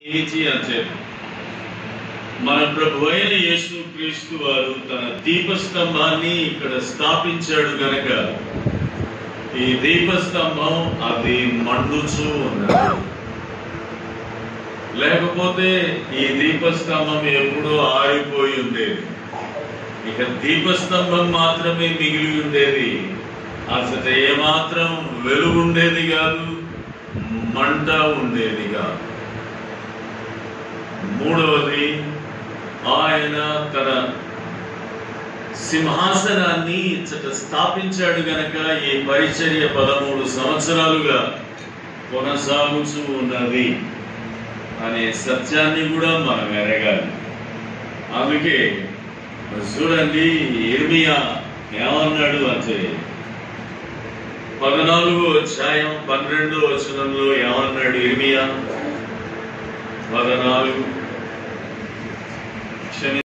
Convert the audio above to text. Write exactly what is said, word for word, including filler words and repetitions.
ఏచి అంటే మన ప్రభు అయిన యేసు క్రీస్తు వారు తన దీపస్తంభాన్ని ఇక్కడ స్థాపించాడు గనక ఈ దీపస్తంభం అది మండుచూ ఉన్నది. లేకపోతే ఈ దీపస్తంభం ఎప్పుడో ఆరిపోయి ఉండేది. ఇక దీపస్తంభం మాత్రమే మిగిలి ఉండేది. అసలు ఏమాత్రం వెలుగు ఉండేది కాదు, మంట ఉండేది కాదు. మూడవది, ఆయన తన సింహాసనాన్ని ఇచ్చట స్థాపించాడు గనక ఈ పరిచర్య పదమూడు సంవత్సరాలుగా కొనసాగుతూ ఉన్నది అనే సత్యాన్ని కూడా మనం ఎరగాలి. అందుకే చూడండి, ఇర్మియా ఏమన్నాడు అంటే పద్నాలుగో అధ్యాయం పన్నెండో వచనంలో ఏమన్నాడు ఇర్మియా? పద్నాలుగు